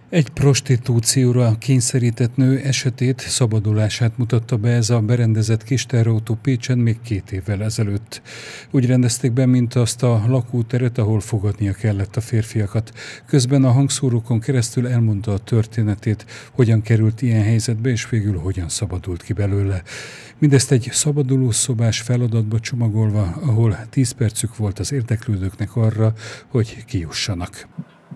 Egy prostitúcióra kényszerített nő esetét, szabadulását mutatta be ez a berendezett kis teherautó Pécsen még 2 évvel ezelőtt. Úgy rendezték be, mint azt a lakóteret, ahol fogadnia kellett a férfiakat. Közben a hangszórókon keresztül elmondta a történetét, hogyan került ilyen helyzetbe, és végül hogyan szabadult ki belőle. Mindezt egy szabadulószobás feladatba csomagolva, ahol 10 percük volt az érdeklődőknek arra, hogy kijussanak.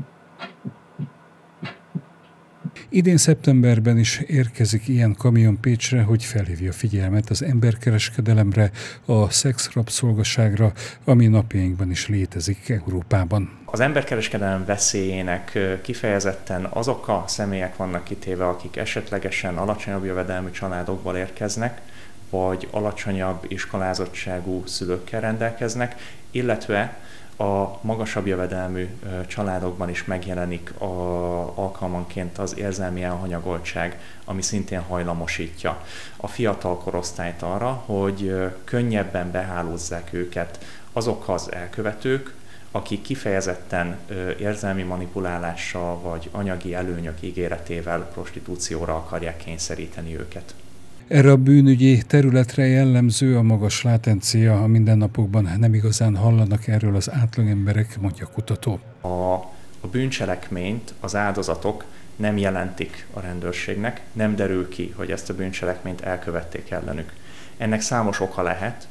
Idén szeptemberben is érkezik ilyen kamion Pécsre, hogy felhívja figyelmet az emberkereskedelemre, a szexrabszolgaságra, ami napjainkban is létezik Európában. Az emberkereskedelem veszélyének kifejezetten azok a személyek vannak kitéve, akik esetlegesen alacsonyabb jövedelmű családokból érkeznek, vagy alacsonyabb iskolázottságú szülőkkel rendelkeznek, illetve a magasabb jövedelmű családokban is megjelenik alkalmanként az érzelmi elhanyagoltság, ami szintén hajlamosítja a fiatal korosztályt arra, hogy könnyebben behálózzák őket azok az elkövetők, akik kifejezetten érzelmi manipulálással vagy anyagi előnyök ígéretével prostitúcióra akarják kényszeríteni őket. Erre a bűnügyi területre jellemző a magas látencia, a mindennapokban nem igazán hallanak erről az átlagemberek, mondja kutató. A bűncselekményt az áldozatok nem jelentik a rendőrségnek, nem derül ki, hogy ezt a bűncselekményt elkövették ellenük. Ennek számos oka lehet.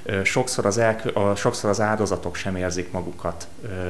Sokszor az áldozatok sem érzik magukat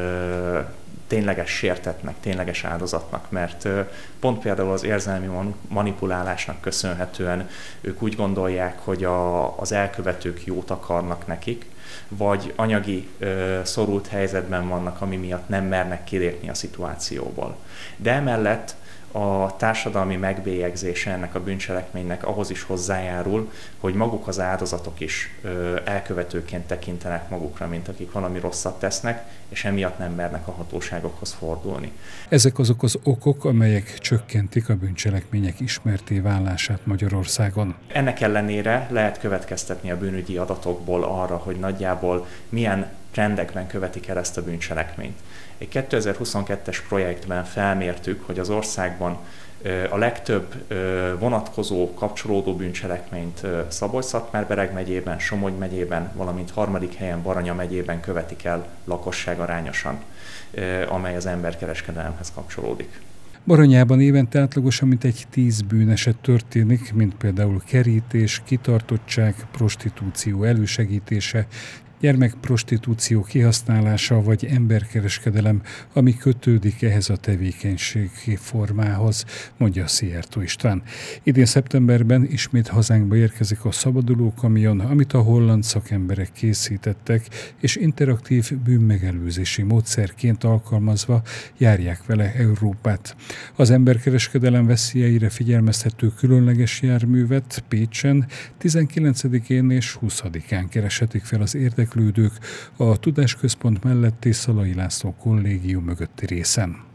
tényleges sértettnek, tényleges áldozatnak, mert pont például az érzelmi manipulálásnak köszönhetően ők úgy gondolják, hogy az elkövetők jót akarnak nekik, vagy anyagi szorult helyzetben vannak, ami miatt nem mernek kilépni a szituációból. De emellett a társadalmi megbélyegzése ennek a bűncselekménynek ahhoz is hozzájárul, hogy maguk az áldozatok is elkövetőként tekintenek magukra, mint akik valami rosszat tesznek, és emiatt nem mernek a hatóságokhoz fordulni. Ezek azok az okok, amelyek csökkentik a bűncselekmények ismertté válását Magyarországon. Ennek ellenére lehet következtetni a bűnügyi adatokból arra, hogy nagyjából milyen trendekben követik el ezt a bűncselekményt. Egy 2022-es projektben felmértük, hogy az országban a legtöbb vonatkozó, kapcsolódó bűncselekményt Szabolcs-Szatmár-Bereg megyében, Somogy megyében, valamint 3. helyen Baranya megyében követik el lakosságarányosan, amely az emberkereskedelemhez kapcsolódik. Baranyában évente átlagosan mintegy 10 bűneset történik, mint például kerítés, kitartottság, prostitúció elősegítése, gyermekprostitúció kihasználása vagy emberkereskedelem, ami kötődik ehhez a tevékenységi formához, mondja Szijjártó István. Idén szeptemberben ismét hazánkba érkezik a szabaduló kamion, amit a holland szakemberek készítettek, és interaktív bűnmegelőzési módszerként alkalmazva járják vele Európát. Az emberkereskedelem veszélyeire figyelmeztető különleges járművet Pécsen 19-én és 20-án kereshetik fel az érdeklődők a Tudásközpont melletti Szalai László kollégium mögötti részen.